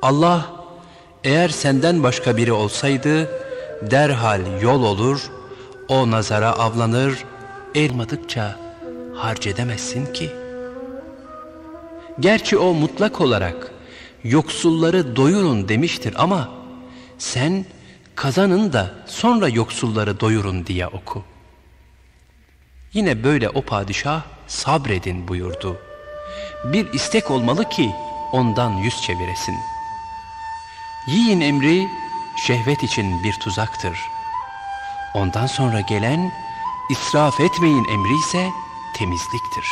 Allah eğer senden başka biri olsaydı derhal yol olur, o nazara avlanır, elmadıkça harc edemezsin ki. Gerçi o mutlak olarak yoksulları doyurun demiştir ama sen kazanın da sonra yoksulları doyurun diye oku. Yine böyle o padişah sabredin buyurdu. Bir istek olmalı ki ondan yüz çeviresin. Yiyin emri şehvet için bir tuzaktır. Ondan sonra gelen israf etmeyin emri ise temizliktir.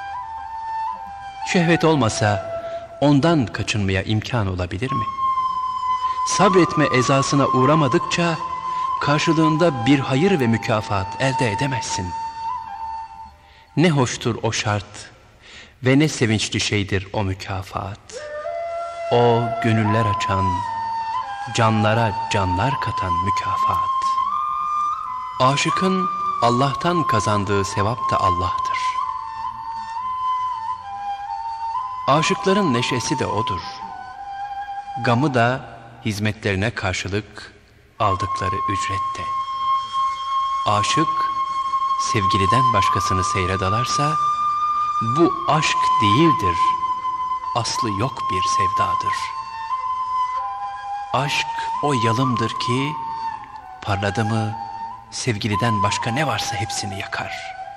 Şehvet olmasa ondan kaçınmaya imkan olabilir mi? Sabretme ezasına uğramadıkça karşılığında bir hayır ve mükafat elde edemezsin. Ne hoştur o şart ve ne sevinçli şeydir o mükafat. O gönüller açan, canlara canlar katan mükafat. Aşıkın Allah'tan kazandığı sevap da Allah'tır. Aşıkların neşesi de odur. Gamı da hizmetlerine karşılık aldıkları ücrette. Aşık sevgiliden başkasını seyre dalarsa bu aşk değildir, aslı yok bir sevdadır. Aşk o yalımdır ki parladı mı sevgiliden başka ne varsa hepsini yakar.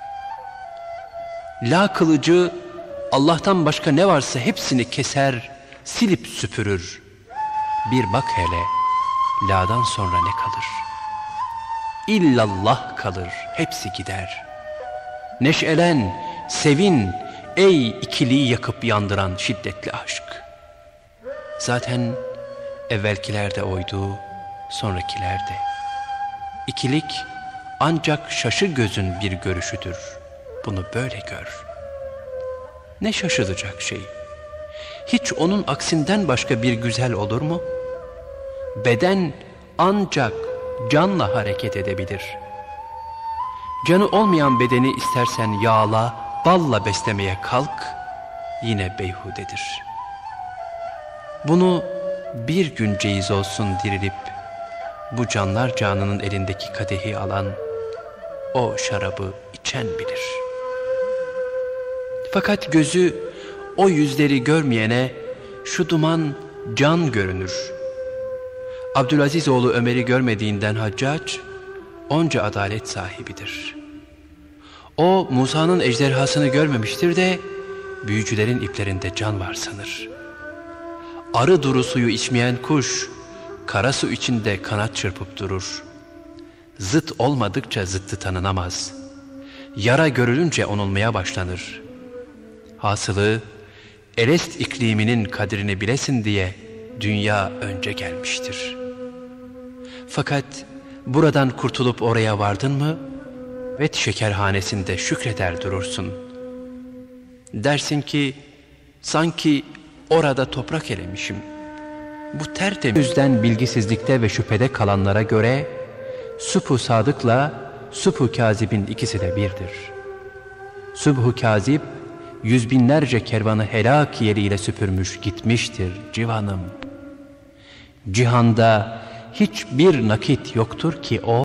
La kılıcı Allah'tan başka ne varsa hepsini keser, silip süpürür. Bir bak hele, la'dan sonra ne kalır? İllallah kalır, hepsi gider. Neşelen, sevin, ey ikiliyi yakıp yandıran şiddetli aşk. Zaten evvelkiler de oydu, sonrakiler de. İkilik ancak şaşı gözün bir görüşüdür. Bunu böyle gör. Ne şaşılacak şey? Hiç onun aksinden başka bir güzel olur mu? Beden ancak canla hareket edebilir. Canı olmayan bedeni istersen yağla, balla beslemeye kalk, yine beyhudedir. Bunu bir gün ceyiz olsun dirilip, bu canlar canının elindeki kadehi alan, o şarabı içen bilir. Fakat gözü o yüzleri görmeyene şu duman can görünür. Abdülaziz oğlu Ömer'i görmediğinden Haccac onca adalet sahibidir. O Musa'nın ejderhasını görmemiştir de büyücülerin iplerinde can var sanır. Arı duru suyu içmeyen kuş kara su içinde kanat çırpıp durur. Zıt olmadıkça zıttı tanınamaz. Yara görülünce onulmaya başlanır. Hasılı Elest ikliminin kadrini bilesin diye dünya önce gelmiştir. Fakat buradan kurtulup oraya vardın mı vet şekerhanesinde şükreder durursun. Dersin ki sanki orada toprak elemişim. Bu tertemiz yüzden bilgisizlikte ve şüphede kalanlara göre Sübh-u Sadık'la Sübh-u Kazib'in ikisi de birdir. Sübh-u Kazib yüz binlerce kervanı helak yeriyle süpürmüş gitmiştir civanım. Cihanda hiçbir nakit yoktur ki o